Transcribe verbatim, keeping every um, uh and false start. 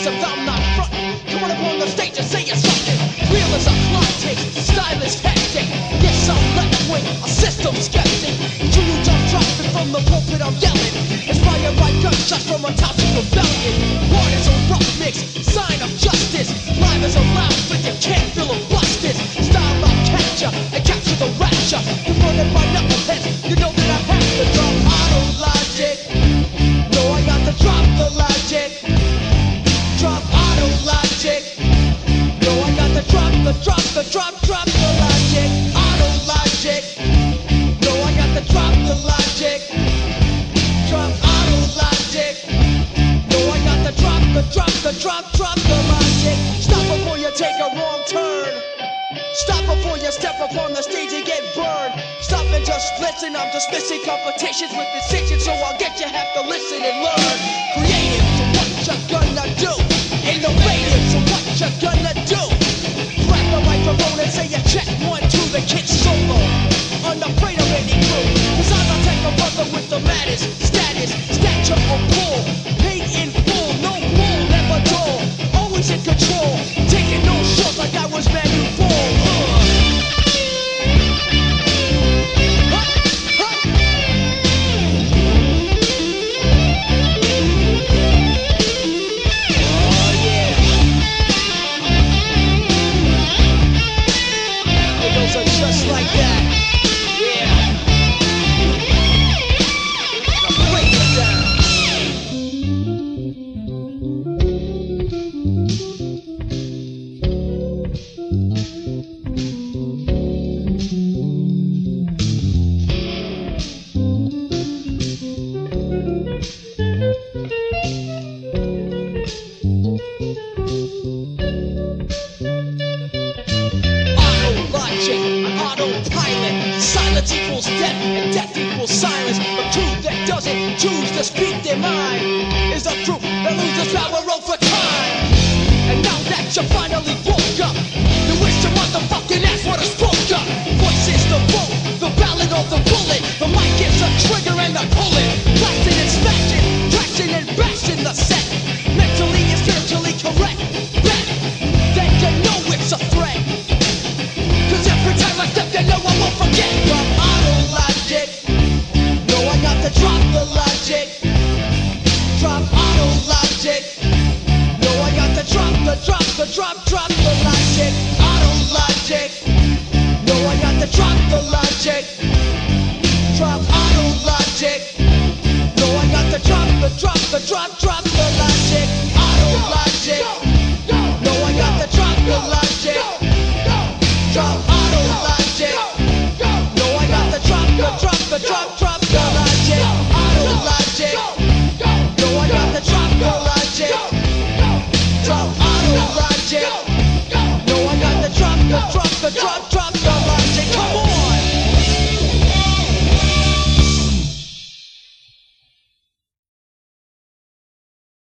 except I'm not frontin'. Come on up on the stage and say you're something. Real as a clock tick, style is hectic. Yes, I'm left wing, a system skeptic. Tunes I'm dropping from the pulpit, I'm yelling. Inspired by gunshots from a toxic rebellion. Hard as a rough mix, sign of justice. Live as a loud, but you can't feel a busted. Style I'll capture and capture the rapture. Confronted by knuckleheads, you know that I have to drop Autologic. No, I got to drop the logic. Drop Autologic. No, I got to drop the drop the drop drop the logic. Autologic. No, I got to drop the logic. Drop Autologic. No, I got to drop the drop the drop drop the logic. Stop before you take a wrong turn. Stop before you step up on the stage and get burned. Stop and just listen. I'm dismissing competitions with decisions, so I'll get you have to listen and learn. Creative.